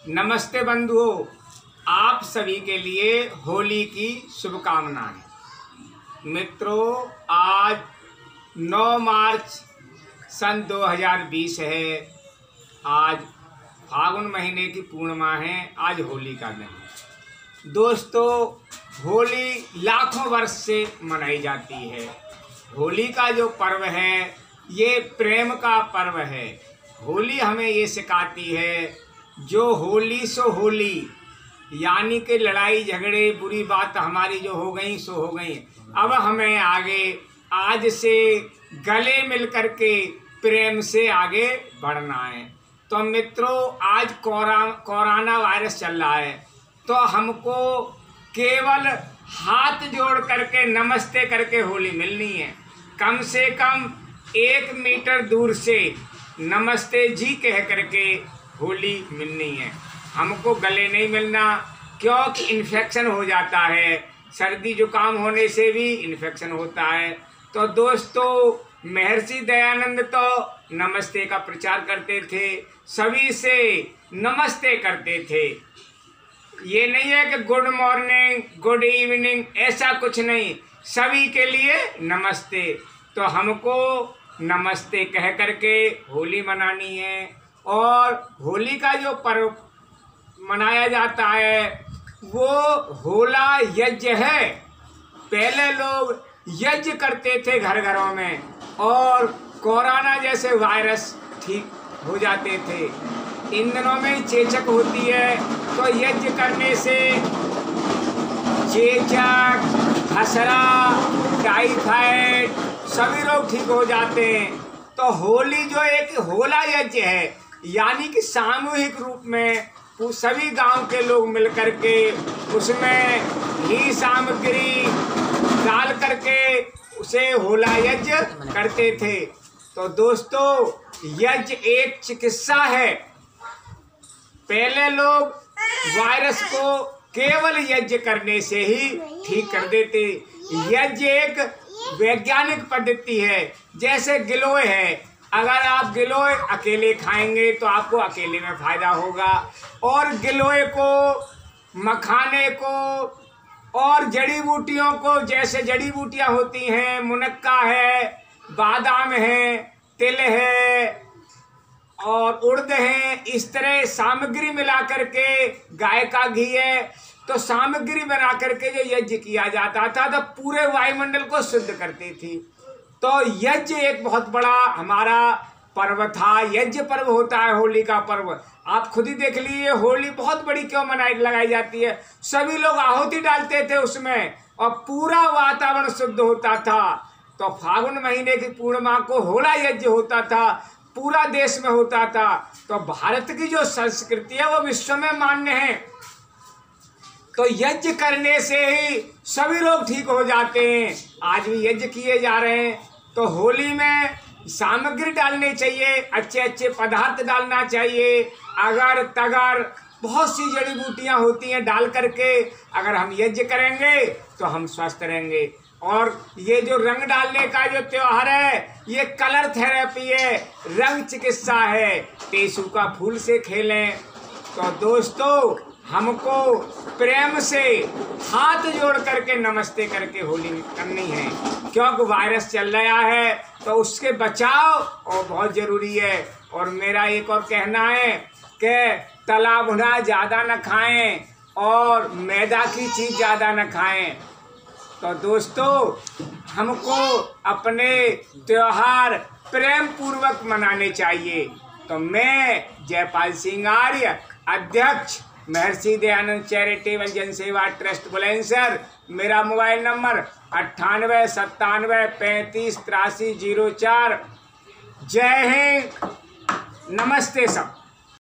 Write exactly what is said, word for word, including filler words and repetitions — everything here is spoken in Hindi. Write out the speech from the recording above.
नमस्ते बंधुओं, आप सभी के लिए होली की शुभकामनाएं। मित्रों, आज नौ मार्च सन दो हज़ार बीस है। आज फागुन महीने की पूर्णिमा है। आज होली का दिन है। दोस्तों, होली लाखों वर्ष से मनाई जाती है। होली का जो पर्व है ये प्रेम का पर्व है। होली हमें ये सिखाती है, जो होली सो होली, यानी कि लड़ाई झगड़े बुरी बात हमारी जो हो गई सो हो गई। अब हमें आगे आज से गले मिल कर के प्रेम से आगे बढ़ना है। तो मित्रों, आज कोरा कोरोना वायरस चल रहा है, तो हमको केवल हाथ जोड़ करके नमस्ते करके होली मिलनी है। कम से कम एक मीटर दूर से नमस्ते जी कह करके होली मिलनी है। हमको गले नहीं मिलना, क्योंकि इन्फेक्शन हो जाता है। सर्दी जुकाम होने से भी इन्फेक्शन होता है। तो दोस्तों, महर्षि दयानंद तो नमस्ते का प्रचार करते थे, सभी से नमस्ते करते थे। ये नहीं है कि गुड मॉर्निंग गुड इवनिंग, ऐसा कुछ नहीं, सभी के लिए नमस्ते। तो हमको नमस्ते कह करके होली मनानी है। और होली का जो पर्व मनाया जाता है वो होला यज्ञ है। पहले लोग यज्ञ करते थे घर घरों में, और कोरोना जैसे वायरस ठीक हो जाते थे। इन दिनों में चेचक होती है, तो यज्ञ करने से चेचक, खसरा, टाइफाइड सभी रोग ठीक हो जाते हैं। तो होली जो एक होला यज्ञ है, यानी कि सामूहिक रूप में सभी गांव के लोग मिलकर के उसमें ही सामग्री डाल करके उसे होला यज्ञ करते थे। तो दोस्तों, यज्ञ एक चिकित्सा है। पहले लोग वायरस को केवल यज्ञ करने से ही ठीक कर देते। यज्ञ एक वैज्ञानिक पद्धति है। जैसे गिलोय है, अगर आप गिलोय अकेले खाएंगे तो आपको अकेले में फायदा होगा, और गिलोय को, मखाने को और जड़ी बूटियों को, जैसे जड़ी बूटियां होती हैं, मुनक्का है, बादाम है, तिल है और उड़द है, इस तरह सामग्री मिला करके, गाय का घी है, तो सामग्री बना करके जो यज्ञ किया जाता था तो पूरे वायुमंडल को शुद्ध करती थी। तो यज्ञ एक बहुत बड़ा हमारा पर्व था। यज्ञ पर्व होता है होली का पर्व। आप खुद ही देख लीजिए, होली बहुत बड़ी क्यों मनाई लगाई जाती है। सभी लोग आहुति डालते थे उसमें, और पूरा वातावरण शुद्ध होता था। तो फागुन महीने की पूर्णिमा को होला यज्ञ होता था, पूरा देश में होता था। तो भारत की जो संस्कृति है वो विश्व में मान्य है। तो यज्ञ करने से ही सभी लोग ठीक हो जाते हैं। आज भी यज्ञ किए जा रहे हैं। तो होली में सामग्री डालनी चाहिए, अच्छे अच्छे पदार्थ डालना चाहिए। अगर तगर बहुत सी जड़ी बूटियां होती हैं, डाल करके अगर हम यज्ञ करेंगे तो हम स्वस्थ रहेंगे। और ये जो रंग डालने का जो त्योहार है, ये कलर थेरेपी है, रंग चिकित्सा है। टेसू का फूल से खेलें। तो दोस्तों, हमको प्रेम से हाथ जोड़ करके नमस्ते करके होली करनी है, क्योंकि वायरस चल रहा है तो उसके बचाव और बहुत ज़रूरी है। और मेरा एक और कहना है कि तला भुना ज़्यादा न खाएं और मैदा की चीज़ ज़्यादा न खाएं। तो दोस्तों, हमको अपने त्योहार प्रेम पूर्वक मनाने चाहिए। तो मैं जयपाल सिंह आर्य, अध्यक्ष महर्षि दयानंद चैरिटेबल जन सेवा ट्रस्ट बुलंदशहर, मेरा मोबाइल नंबर अट्ठानवे सत्तानवे पैंतीस तिरासी जीरो चार। जय हिंद, नमस्ते सब।